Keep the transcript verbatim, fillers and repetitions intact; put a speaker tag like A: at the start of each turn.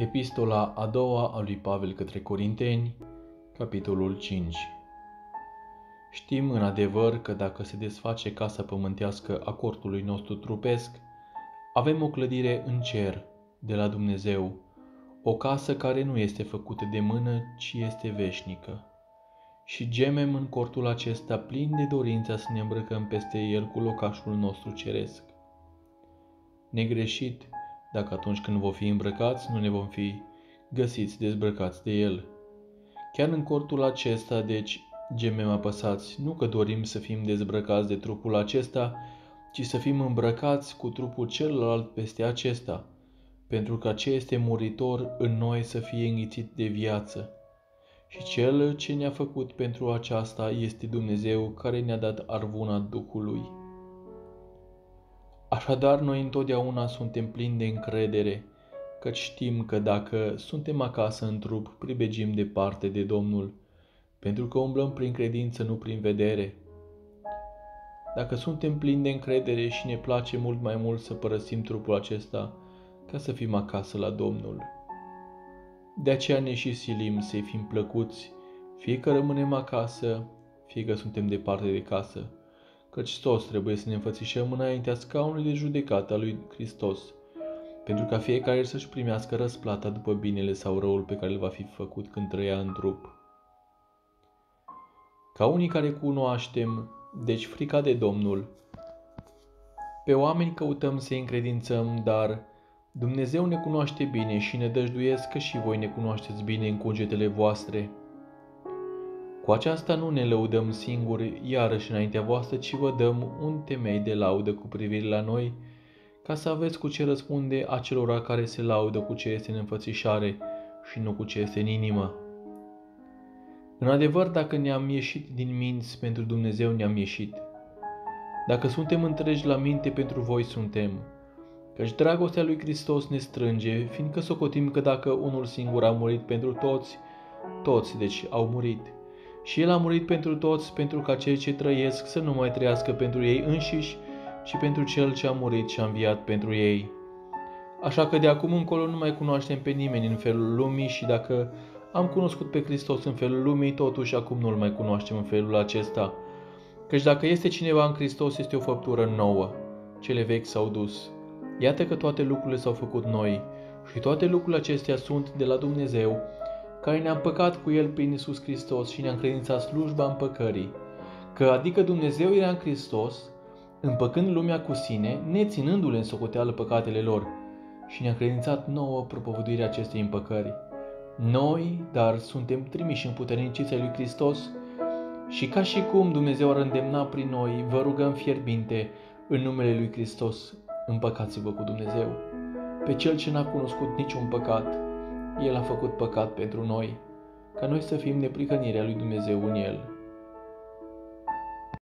A: Epistola a doua a lui Pavel către Corinteni, capitolul cinci. Știm în adevăr că dacă se desface casa pământească a cortului nostru trupesc, avem o clădire în cer, de la Dumnezeu, o casă care nu este făcută de mână, ci este veșnică. Și gemem în cortul acesta plin de dorința să ne îmbrăcăm peste el cu locașul nostru ceresc. Negreșit, dacă atunci când vom fi îmbrăcați, nu ne vom fi găsiți dezbrăcați de el. Chiar în cortul acesta, deci, gemem apăsați, nu că dorim să fim dezbrăcați de trupul acesta, ci să fim îmbrăcați cu trupul celălalt peste acesta, pentru că ce este muritor în noi să fie înghițit de viață. Și cel ce ne-a făcut pentru aceasta este Dumnezeu, care ne-a dat arvuna Duhului. Așadar, noi întotdeauna suntem plini de încredere, căci știm că dacă suntem acasă în trup, pribegim departe de Domnul, pentru că umblăm prin credință, nu prin vedere. Dacă suntem plini de încredere și ne place mult mai mult să părăsim trupul acesta, ca să fim acasă la Domnul. De aceea ne și silim să-i fim plăcuți, fie că rămânem acasă, fie că suntem departe de casă, căci toți trebuie să ne înfățișăm înaintea scaunului de judecată a lui Hristos, pentru ca fiecare să-și primească răsplata după binele sau răul pe care îl va fi făcut când trăia în trup. Ca unii care cunoaștem, deci frica de Domnul, pe oameni căutăm să-i încredințăm, dar Dumnezeu ne cunoaște bine și ne dăjduiesc că și voi ne cunoașteți bine în cugetele voastre. Cu aceasta nu ne lăudăm singuri iarăși înaintea voastră, ci vă dăm un temei de laudă cu privire la noi, ca să aveți cu ce răspunde acelora care se laudă cu ce este în înfățișare și nu cu ce este în inimă. În adevăr, dacă ne-am ieșit din minți, pentru Dumnezeu ne-am ieșit. Dacă suntem întregi la minte, pentru voi suntem. Căci dragostea lui Hristos ne strânge, fiindcă socotim că dacă unul singur a murit pentru toți, toți deci au murit. Și El a murit pentru toți, pentru ca cei ce trăiesc să nu mai trăiască pentru ei înșiși, ci pentru Cel ce a murit și a înviat pentru ei. Așa că de acum încolo nu mai cunoaștem pe nimeni în felul lumii și dacă am cunoscut pe Hristos în felul lumii, totuși acum nu-L mai cunoaștem în felul acesta. Căci dacă este cineva în Hristos, este o făptură nouă. Cele vechi s-au dus. Iată că toate lucrurile s-au făcut noi și toate lucrurile acestea sunt de la Dumnezeu, care ne-a împăcat cu El prin Iisus Hristos și ne-a încredințat slujba împăcării, că adică Dumnezeu era în Hristos, împăcând lumea cu sine, neținându-le în socoteală păcatele lor, și ne-a încredințat nouă propovăduirea acestei împăcări. Noi, dar, suntem trimiși în puternicița lui Hristos și ca și cum Dumnezeu ar îndemna prin noi, vă rugăm fierbinte în numele lui Hristos, împăcați-vă cu Dumnezeu. Pe Cel ce n-a cunoscut niciun păcat, El a făcut păcat pentru noi, ca noi să fim neprihănirea lui Dumnezeu în El.